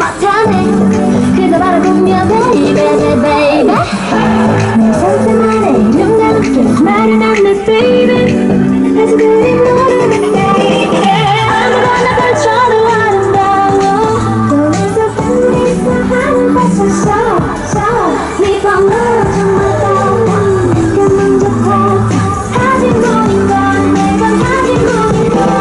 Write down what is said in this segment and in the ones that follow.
못하네. 그저 바라보며 baby baby baby 내 상태만의 명단없게 말은 안돼 baby 아주 그리 모르는 baby 아무거나 걸쳐도 아름다워 너에서 끝내서 하는 발사서 네 맘으로 정말 달라 내가 먼저 탔다 하진 모인 건 내가 하진 모인 건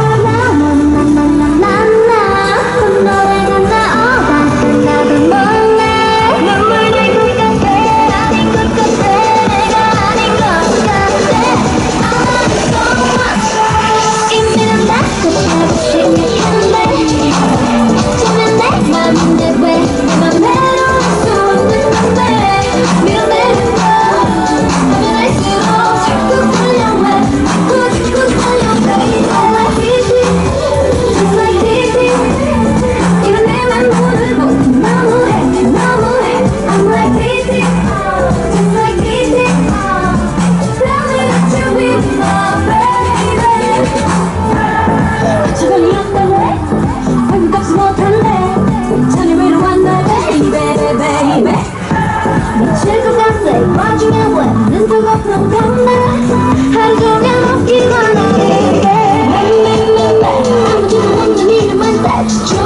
미칠 것 같아 와중에 왜 눈뜨고 없는 건데 하루 종일 웃기고 나게 아무도 없는 이름은 딱